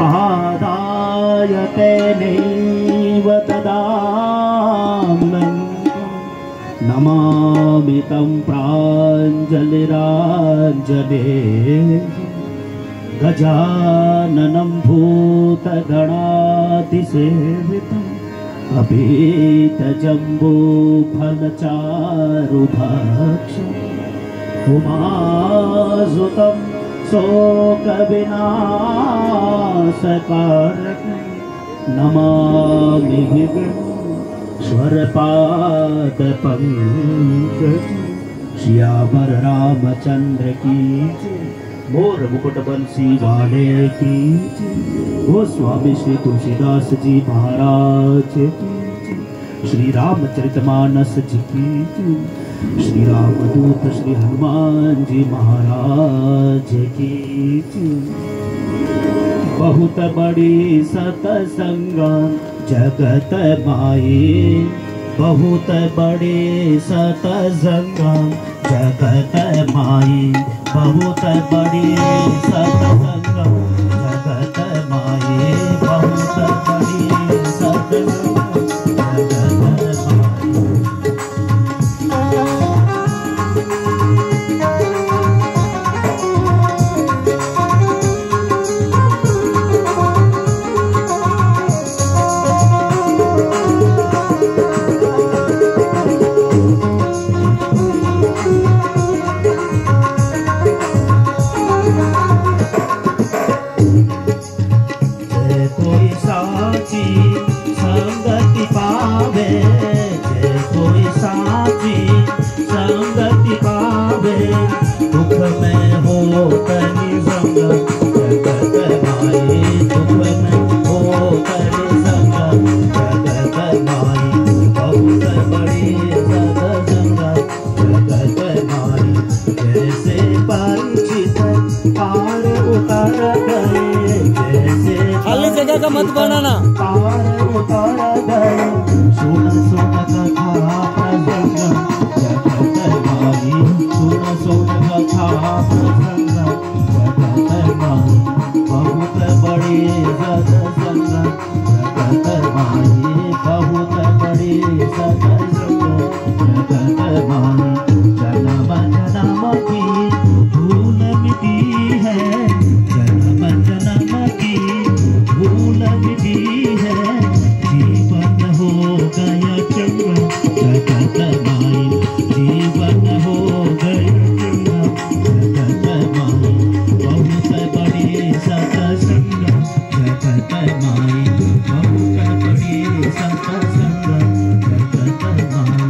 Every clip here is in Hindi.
आदाय तेनैव ददाम्यहं नमामि तं प्राञ्जलिराञ्जनेयं गजाननं भूतगणातिसेवितम् अभीतजम्बूफलचारुभक्षम् उमासुतं शोकविनाशकारकं नमामि विघ्नेश्वरपादपङ्कजं श्यामर रामचंद्र की मोर मुकुट बंसी वाले की गोस्वामी श्री तुलसीदास जी महाराज की श्री रामचरितमानस जी की श्री रामदूत श्री हनुमान जी महाराज की बहुत बड़ी सतसंगा जगत माई बहुत बड़ी सतसंगा जगत माई बहुत बड़ी सतसंगा जगत माई बहुत बड़ी सतसंगा जगत खाली जगह का मत बनाना। बहुत बड़ी सतसंगा जगत माई बहुत बड़ी सतसंगा जगत माई जन्म जन्म की भूल मिटी है जन्म जन्म की भूल मिटी है जीवन हो गया चंगा जगत माई जीवन हो गया चंगा जगत माई बहुत बड़ी सतसंगा जगत माई बहुत बड़ी सतसंगा जगत माई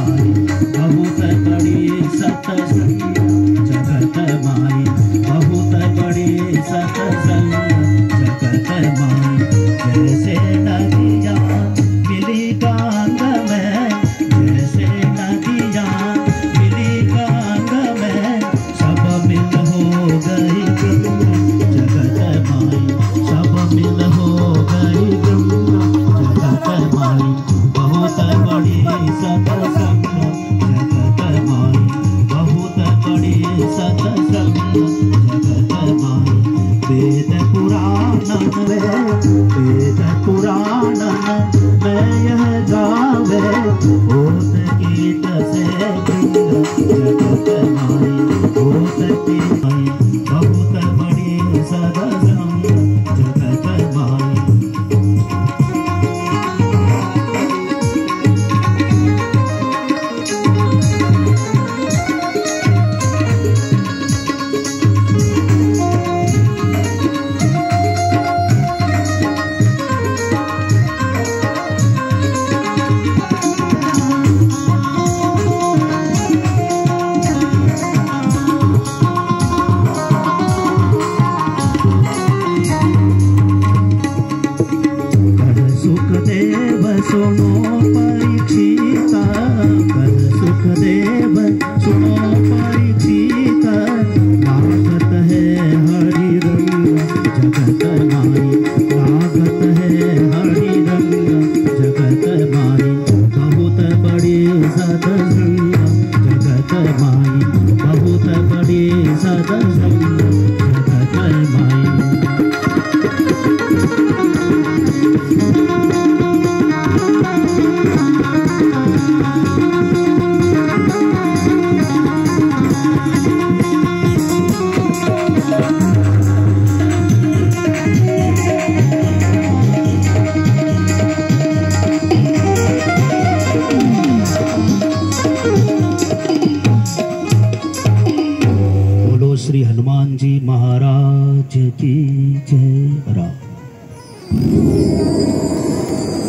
बहुत जगत माई वेद पुराणन में यह गावे होत गीत से वृंद जगत माई होत की माई बहुत बड़ी सदसंग जगत माई सुनो परीक्षिता कर सुखदेव सुनो परीक्षिता लागत है हरि रंग जगत माई लागत है हरि रंग जगत माई बहुत बड़ी सत्संग जगत माई बहुत बड़ी सत्संग जगत माई श्री हनुमान जी महाराज की जय। राम।